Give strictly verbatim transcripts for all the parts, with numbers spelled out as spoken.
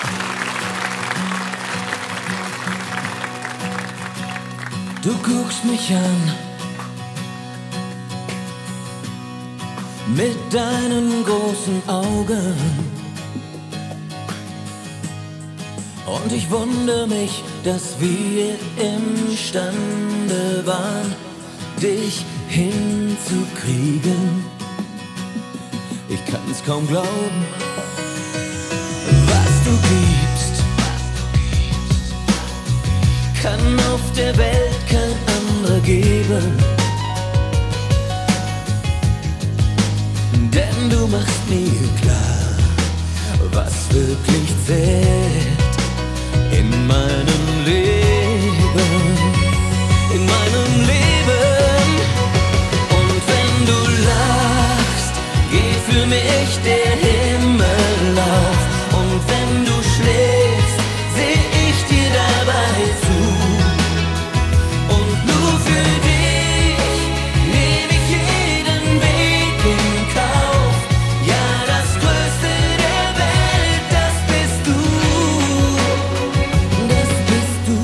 Du guckst mich an mit deinen großen Augen und ich wundere mich, dass wir imstande waren, dich hinzukriegen. Ich kann's kaum glauben, was du gibst, kann auf der Welt kein anderer geben. Denn du machst mir klar, was wirklich zählt in meinem Leben, in meinem Leben. Und wenn du lachst, geht für mich der Himmel auf. Und wenn du schläfst, seh ich dir dabei zu. Und nur für dich nehm ich jeden Weg in Kauf. Ja, das Größte der Welt, das bist du. Das bist du.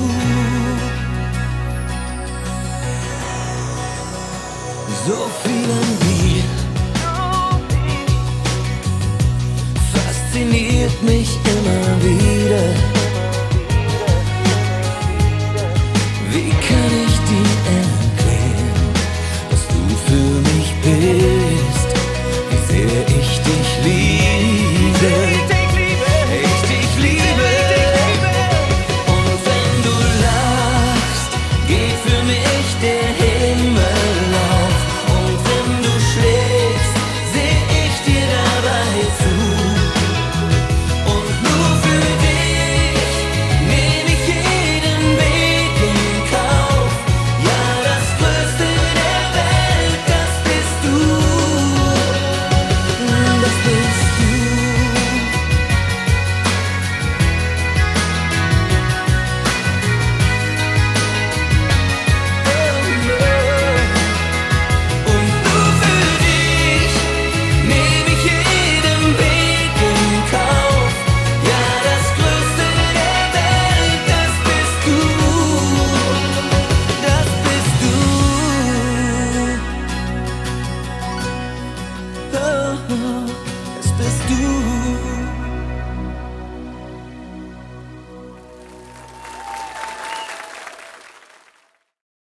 So viel an dir fasziniert mich immer wieder.